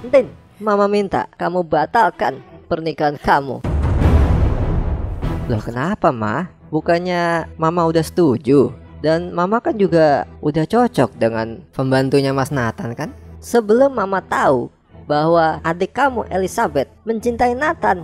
Tin, Mama minta kamu batalkan pernikahan kamu. Loh kenapa, Ma? Bukannya Mama udah setuju? Dan Mama kan juga udah cocok dengan pembantunya Mas Nathan kan? Sebelum Mama tahu bahwa adik kamu Elizabeth mencintai Nathan.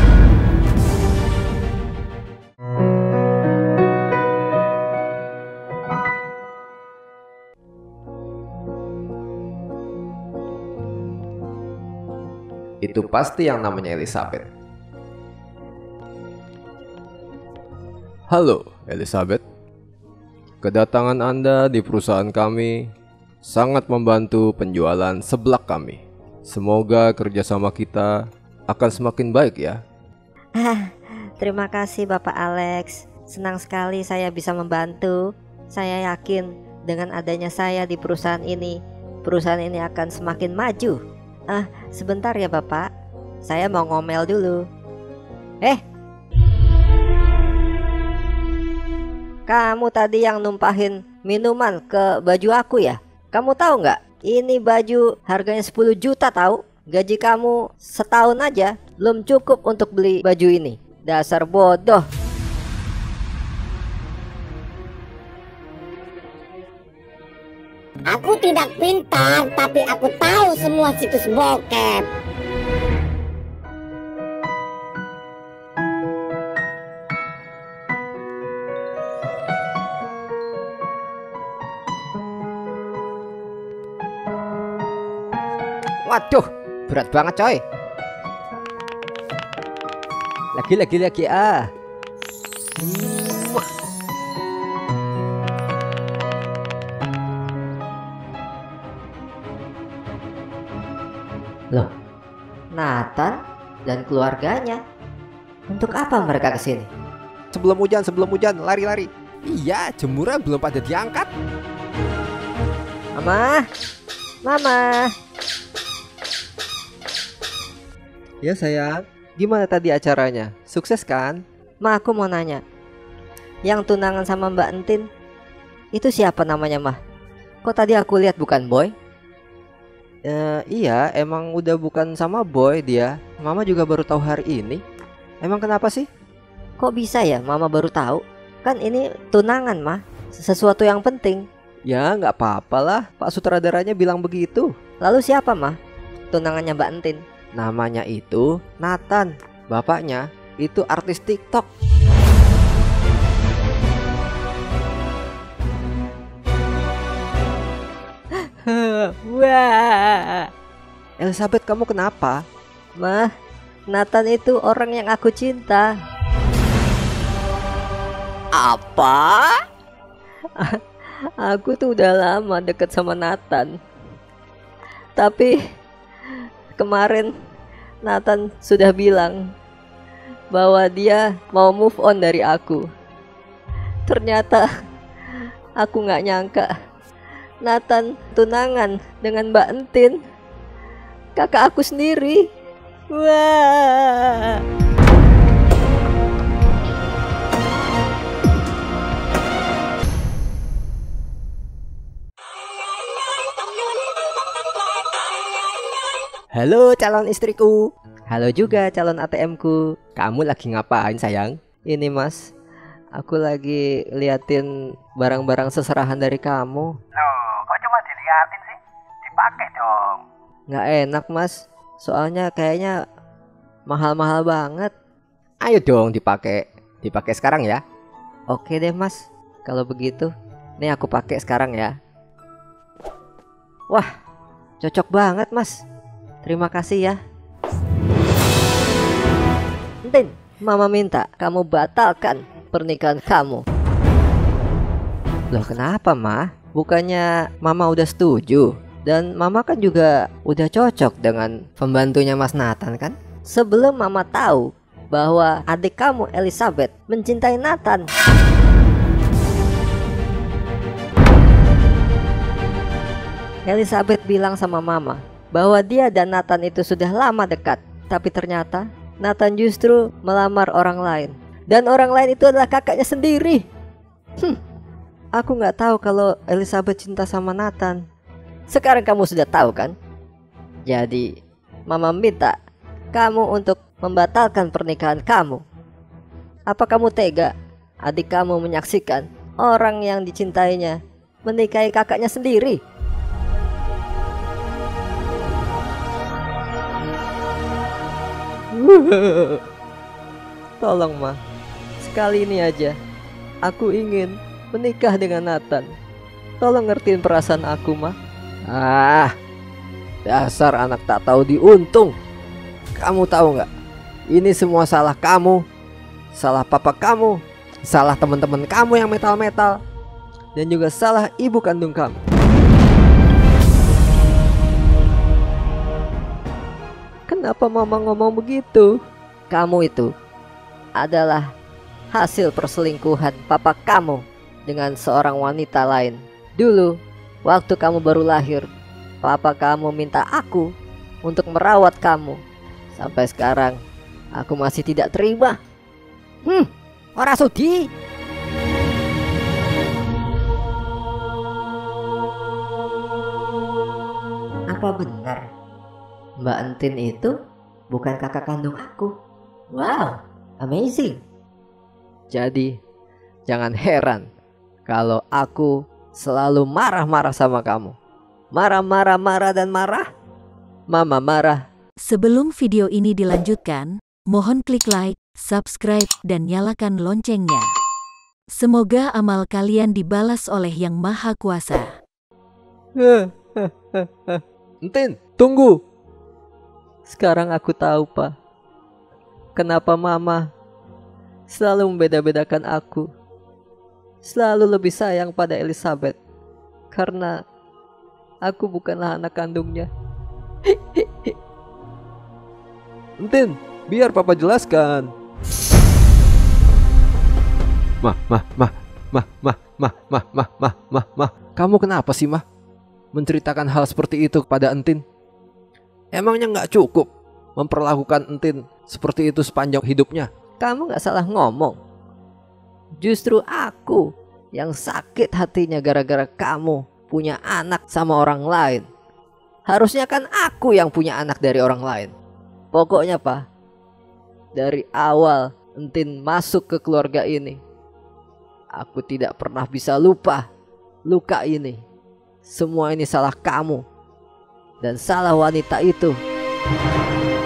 Itu pasti yang namanya Elizabeth. Halo, Elizabeth. Kedatangan Anda di perusahaan kami sangat membantu penjualan seblak kami. Semoga kerjasama kita akan semakin baik ya. Terima kasih Bapak Alex. Senang sekali saya bisa membantu. Saya yakin dengan adanya saya di perusahaan ini akan semakin maju. Sebentar ya Bapak, saya mau ngomel dulu. Kamu tadi yang numpahin minuman ke baju aku ya? Kamu tahu nggak? Ini baju harganya 10 juta tahu. Gaji kamu setahun aja belum cukup untuk beli baju ini. Dasar bodoh. Aku tidak pintar, tapi aku tahu semua situs bokep. Waduh, berat banget coy. Lagi Loh, Nathan dan keluarganya. Untuk apa mereka kesini? Sebelum hujan, lari-lari. Iya, jemuran belum pada diangkat. Mama. Ya sayang, gimana tadi acaranya? Sukses kan? Ma, aku mau nanya. Yang tunangan sama Mbak Entin, itu siapa namanya, Mah? Kok tadi aku lihat bukan Boy? Iya, emang udah bukan sama Boy dia. Mama juga baru tahu hari ini. Emang kenapa sih? Kok bisa ya Mama baru tahu? Kan ini tunangan, Mah. Sesuatu yang penting. Ya, nggak apa-apa lah. Pak sutradaranya bilang begitu. Lalu siapa, Mah? Tunangannya Mbak Entin. Namanya itu Nathan. Bapaknya itu artis TikTok. Wah. Elizabeth, kamu kenapa? Mah, Nathan itu orang yang aku cinta. Apa? Aku tuh udah lama deket sama Nathan. Tapi kemarin Nathan sudah bilang bahwa dia mau move on dari aku. Ternyata aku gak nyangka Nathan tunangan dengan Mbak Entin, kakak aku sendiri. Wah. Halo calon istriku. Halo juga calon ATM-ku. Kamu lagi ngapain sayang? Ini Mas, aku lagi liatin barang-barang seserahan dari kamu. Loh, kok cuma diliatin sih? Dipakai dong. Nggak enak Mas, soalnya kayaknya mahal-mahal banget. Ayo dong dipakai sekarang ya. Oke deh Mas, kalau begitu nih aku pakai sekarang ya. Wah, cocok banget Mas. Terima kasih ya. Tin, Mama minta kamu batalkan pernikahan kamu. Loh kenapa, Ma? Bukannya Mama udah setuju? Dan Mama kan juga udah cocok dengan pembantunya Mas Nathan kan? Sebelum Mama tahu bahwa adik kamu Elizabeth mencintai Nathan. Elizabeth bilang sama Mama bahwa dia dan Nathan itu sudah lama dekat. Tapi ternyata Nathan justru melamar orang lain. Dan orang lain itu adalah kakaknya sendiri. Aku gak tahu kalau Elizabeth cinta sama Nathan. Sekarang kamu sudah tahu kan? Jadi Mama minta kamu untuk membatalkan pernikahan kamu. Apa kamu tega adik kamu menyaksikan orang yang dicintainya menikahi kakaknya sendiri? Tolong Ma, sekali ini aja aku ingin menikah dengan Nathan. Tolong ngertiin perasaan aku Ma. Dasar anak tak tahu diuntung. Kamu tahu nggak? Ini semua salah kamu, salah papa kamu, salah teman-teman kamu yang metal-metal, dan juga salah ibu kandung kamu. Kenapa Mama ngomong begitu? Kamu itu adalah hasil perselingkuhan papa kamu dengan seorang wanita lain. Dulu, waktu kamu baru lahir, papa kamu minta aku untuk merawat kamu. Sampai sekarang, aku masih tidak terima. Ora sudi. Apa benar Mbak Entin itu bukan kakak kandung aku? Wow, amazing. Jadi, jangan heran kalau aku selalu marah-marah sama kamu. Marah dan marah. Mama marah. Sebelum video ini dilanjutkan, mohon klik like, subscribe, dan nyalakan loncengnya. Semoga amal kalian dibalas oleh Yang Maha Kuasa. Entin, tunggu. Sekarang aku tahu, Pak. Kenapa Mama selalu membeda-bedakan aku. Selalu lebih sayang pada Elizabeth. Karena aku bukanlah anak kandungnya. Entin, biar papa jelaskan. Kamu kenapa sih, Mah? Menceritakan hal seperti itu kepada Entin? Emangnya nggak cukup memperlakukan Entin seperti itu sepanjang hidupnya? Kamu nggak salah ngomong. Justru aku yang sakit hatinya gara-gara kamu punya anak sama orang lain. Harusnya kan aku yang punya anak dari orang lain. Pokoknya Pak, dari awal Entin masuk ke keluarga ini, aku tidak pernah bisa lupa luka ini. Semua ini salah kamu dan salah wanita itu.